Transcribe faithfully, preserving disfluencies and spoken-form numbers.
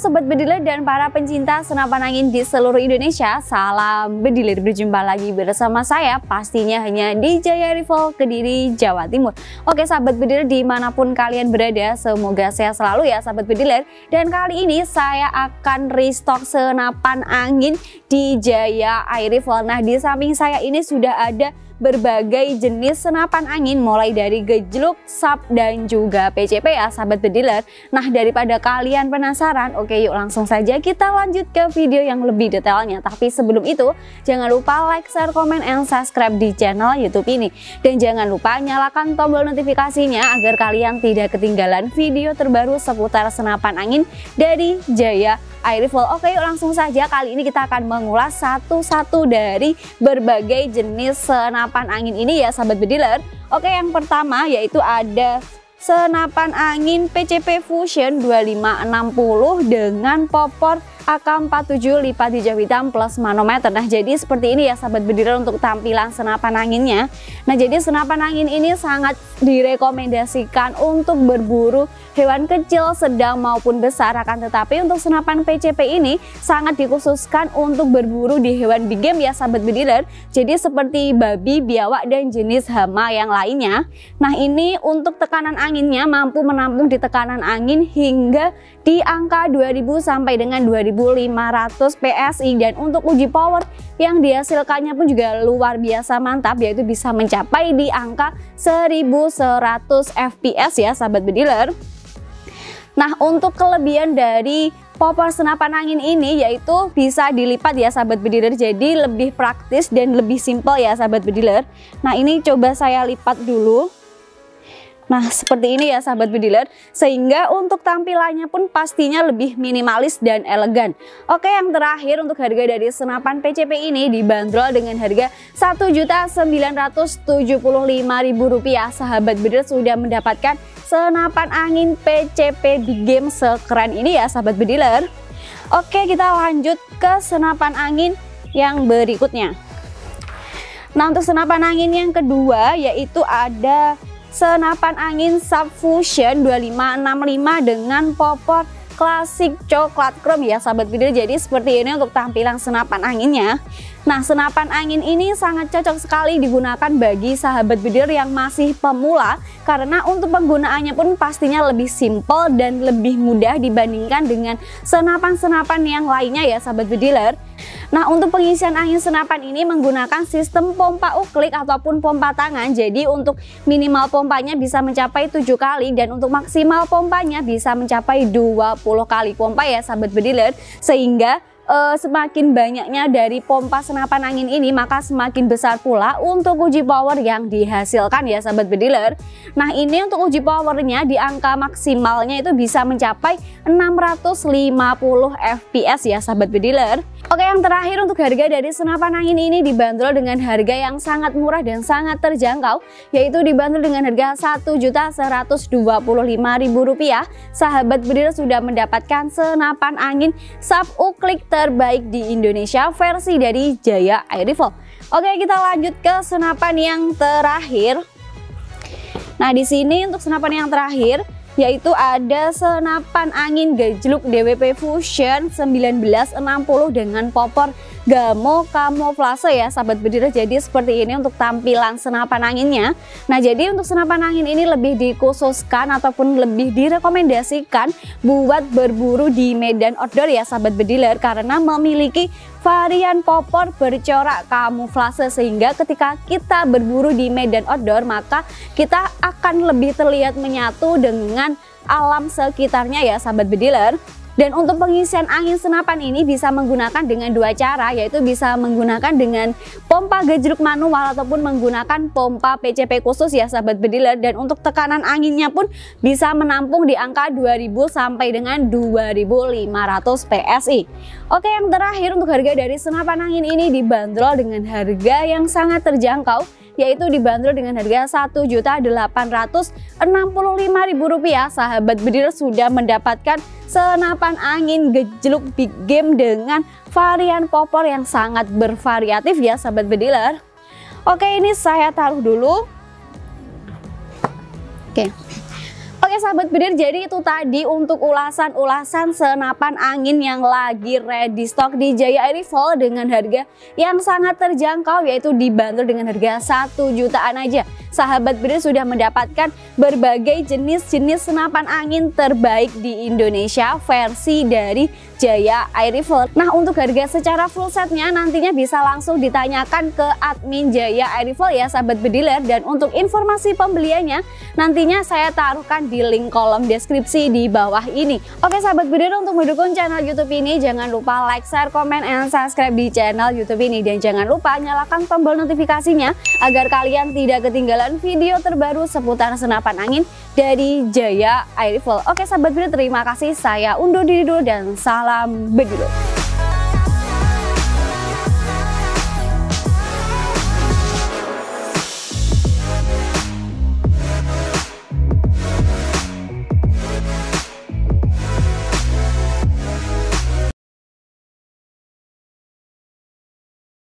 Sobat Bediler dan para pencinta senapan angin di seluruh Indonesia, salam Bediler, berjumpa lagi bersama saya pastinya hanya di Jaya Rifle, Kediri, Jawa Timur. Oke Sahabat Bediler, dimanapun kalian berada, semoga sehat selalu ya Sahabat Bediler. Dan kali ini saya akan restock senapan angin di Jaya Air Rifle. Nah, di samping saya ini sudah ada berbagai jenis senapan angin mulai dari gejluk, sub, dan juga P C P ya Sahabat Bediler. Nah, daripada kalian penasaran, oke yuk langsung saja kita lanjut ke video yang lebih detailnya. Tapi sebelum itu, jangan lupa like, share, komen, and subscribe di channel YouTube ini. Dan jangan lupa nyalakan tombol notifikasinya agar kalian tidak ketinggalan video terbaru seputar senapan angin dari Jaya Air Rifle. Oke yuk langsung saja, kali ini kita akan mengulas satu-satu dari berbagai jenis senapan angin ini ya Sahabat Bediler. Oke, yang pertama yaitu ada senapan angin P C P Fusion dua lima enam nol dengan popor A K empat puluh tujuh lipat hijau hitam plus manometer. Nah, jadi seperti ini ya Sahabat Bediler untuk tampilan senapan anginnya. Nah, jadi senapan angin ini sangat direkomendasikan untuk berburu hewan kecil, sedang maupun besar. Akan tetapi untuk senapan P C P ini sangat dikhususkan untuk berburu di hewan big game ya Sahabat Bediler. Jadi seperti babi, biawak, dan jenis hama yang lainnya. Nah, ini untuk tekanan anginnya mampu menampung di tekanan angin hingga di angka dua ribu sampai dengan dua ribu lima ratus P S I, dan untuk uji power yang dihasilkannya pun juga luar biasa mantap, yaitu bisa mencapai di angka seribu seratus F P S ya Sahabat Bediler. Nah, untuk kelebihan dari popor senapan angin ini yaitu bisa dilipat ya Sahabat Bediler, jadi lebih praktis dan lebih simpel ya Sahabat Bediler. Nah, ini coba saya lipat dulu. Nah, seperti ini ya Sahabat Bediler, sehingga untuk tampilannya pun pastinya lebih minimalis dan elegan. Oke, yang terakhir untuk harga dari senapan P C P ini dibanderol dengan harga satu juta sembilan ratus tujuh puluh lima ribu rupiah. Sahabat Bediler sudah mendapatkan senapan angin P C P di game sekeren ini ya Sahabat Bediler. Oke, kita lanjut ke senapan angin yang berikutnya. Nah, untuk senapan angin yang kedua yaitu ada senapan angin Sub Fusion dua lima enam lima dengan popor klasik coklat chrome ya Sahabat Bediler. Jadi seperti ini untuk tampilan senapan anginnya. Nah, senapan angin ini sangat cocok sekali digunakan bagi Sahabat Bediler yang masih pemula, karena untuk penggunaannya pun pastinya lebih simple dan lebih mudah dibandingkan dengan senapan-senapan yang lainnya ya Sahabat Bediler. Nah, untuk pengisian angin senapan ini menggunakan sistem pompa uklik ataupun pompa tangan. Jadi untuk minimal pompanya bisa mencapai tujuh kali dan untuk maksimal pompanya bisa mencapai dua puluh kali pompa ya Sahabat Bediler. Sehingga Uh, semakin banyaknya dari pompa senapan angin ini, maka semakin besar pula untuk uji power yang dihasilkan ya Sahabat Bediler. Nah, ini untuk uji powernya di angka maksimalnya itu bisa mencapai enam ratus lima puluh F P S ya Sahabat Bediler. Oke, yang terakhir untuk harga dari senapan angin ini dibanderol dengan harga yang sangat murah dan sangat terjangkau, yaitu dibanderol dengan harga satu juta seratus dua puluh lima ribu rupiah. Sahabat Bediler sudah mendapatkan senapan angin sub uklik terbaik di Indonesia versi dari Jaya Air Rifle. Oke, kita lanjut ke senapan yang terakhir. Nah, di sini untuk senapan yang terakhir yaitu ada senapan angin gejluk D W P Fusion seribu sembilan ratus enam puluh dengan popor gamo kamuflase ya Sahabat Bediler. Jadi seperti ini untuk tampilan senapan anginnya. Nah, jadi untuk senapan angin ini lebih dikhususkan ataupun lebih direkomendasikan buat berburu di medan outdoor ya Sahabat Bediler, karena memiliki varian popor bercorak kamuflase, sehingga ketika kita berburu di medan outdoor maka kita akan lebih terlihat menyatu dengan alam sekitarnya ya Sahabat Bediler. Dan untuk pengisian angin senapan ini bisa menggunakan dengan dua cara, yaitu bisa menggunakan dengan pompa gejluk manual ataupun menggunakan pompa P C P khusus ya Sahabat Bediler. Dan untuk tekanan anginnya pun bisa menampung di angka dua ribu sampai dengan dua ribu lima ratus P S I. Oke, yang terakhir untuk harga dari senapan angin ini dibanderol dengan harga yang sangat terjangkau, yaitu dibanderol dengan harga satu juta delapan ratus enam puluh lima ribu rupiah. Sahabat Bediler sudah mendapatkan senapan angin gejluk big game dengan varian popor yang sangat bervariatif ya Sahabat Bediler. Oke, ini saya taruh dulu. Oke. Oke sahabat bedir, jadi itu tadi untuk ulasan-ulasan senapan angin yang lagi ready stock di Jaya Air Rifle dengan harga yang sangat terjangkau, yaitu dibanderol dengan harga satu jutaan aja. Sahabat bedir sudah mendapatkan berbagai jenis-jenis senapan angin terbaik di Indonesia versi dari Jaya Air Rifle. Nah, untuk harga secara full setnya nantinya bisa langsung ditanyakan ke admin Jaya Air Rifle ya sahabat bediler, dan untuk informasi pembeliannya nantinya saya taruhkan di link kolom deskripsi di bawah ini. Oke sahabat bediler, untuk mendukung channel YouTube ini jangan lupa like, share, komen, and subscribe di channel YouTube ini, dan jangan lupa nyalakan tombol notifikasinya agar kalian tidak ketinggalan video terbaru seputar senapan angin dari Jaya Air Rifle. Oke sahabat bediler, terima kasih, saya undur diri dulu dan salam bediler.